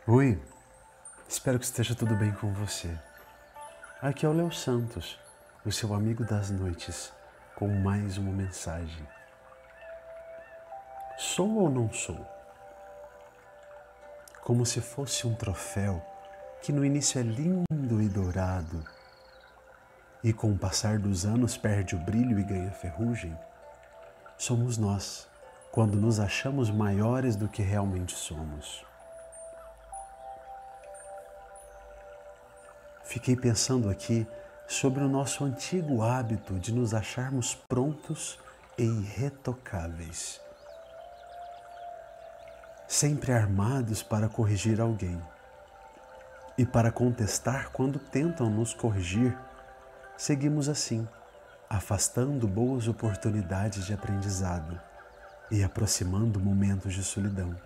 Oi, espero que esteja tudo bem com você. Aqui é o Léo Santos, o seu amigo das noites, com mais uma mensagem. Sou ou não sou? Como se fosse um troféu que no início é lindo e dourado e com o passar dos anos perde o brilho e ganha ferrugem, somos nós, quando nos achamos maiores do que realmente somos. Fiquei pensando aqui sobre o nosso antigo hábito de nos acharmos prontos e irretocáveis, sempre armados para corrigir alguém e para contestar quando tentam nos corrigir. Seguimos assim, afastando boas oportunidades de aprendizado e aproximando momentos de solidão.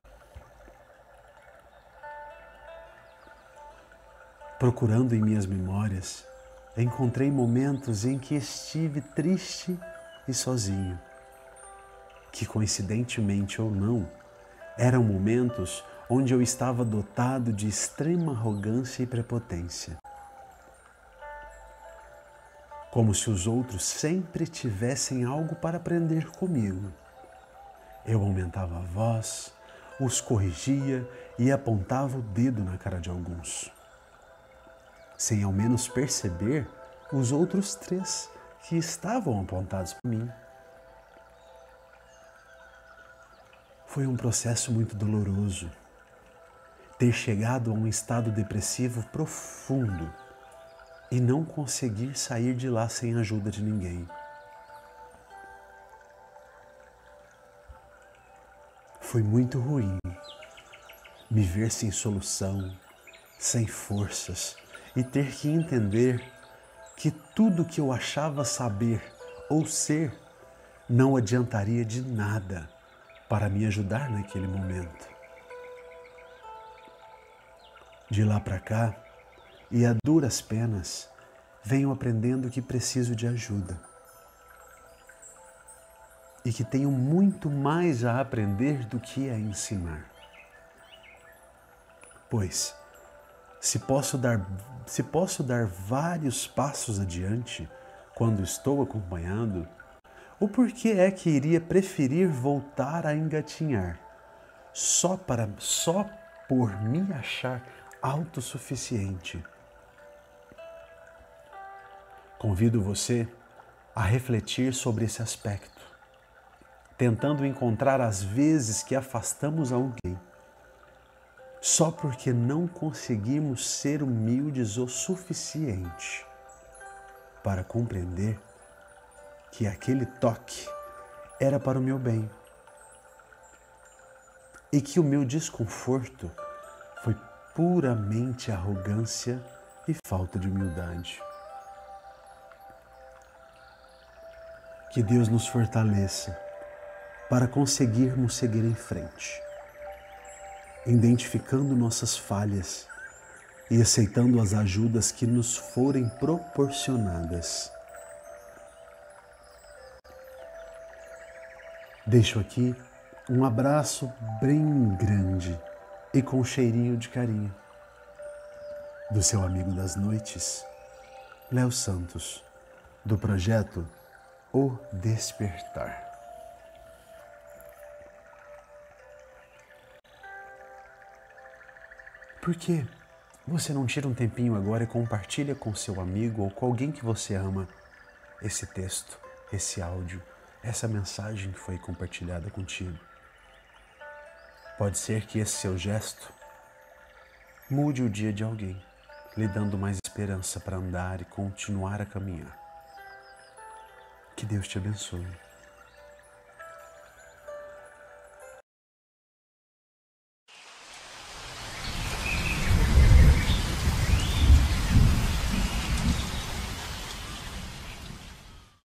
Procurando em minhas memórias, encontrei momentos em que estive triste e sozinho, que coincidentemente ou não, eram momentos onde eu estava dotado de extrema arrogância e prepotência. Como se os outros sempre tivessem algo para aprender comigo. Eu aumentava a voz, os corrigia e apontava o dedo na cara de alguns, sem ao menos perceber os outros 3 que estavam apontados por mim. Foi um processo muito doloroso ter chegado a um estado depressivo profundo e não conseguir sair de lá sem a ajuda de ninguém. Foi muito ruim me ver sem solução, sem forças e ter que entender que tudo que eu achava saber ou ser não adiantaria de nada para me ajudar naquele momento. De lá para cá, e a duras penas, venho aprendendo que preciso de ajuda e que tenho muito mais a aprender do que a ensinar. Pois, se posso dar vários passos adiante quando estou acompanhado, o porquê é que iria preferir voltar a engatinhar só por me achar autossuficiente? Convido você a refletir sobre esse aspecto, tentando encontrar as vezes que afastamos alguém só porque não conseguimos ser humildes o suficiente para compreender que aquele toque era para o meu bem e que o meu desconforto foi puramente arrogância e falta de humildade. Que Deus nos fortaleça para conseguirmos seguir em frente, identificando nossas falhas e aceitando as ajudas que nos forem proporcionadas. Deixo aqui um abraço bem grande e com cheirinho de carinho do seu amigo das noites, Léo Santos, do projeto O Despertar. Por que você não tira um tempinho agora e compartilha com seu amigo ou com alguém que você ama esse texto, esse áudio, essa mensagem que foi compartilhada contigo? Pode ser que esse seu gesto mude o dia de alguém, lhe dando mais esperança para andar e continuar a caminhar. Que Deus te abençoe.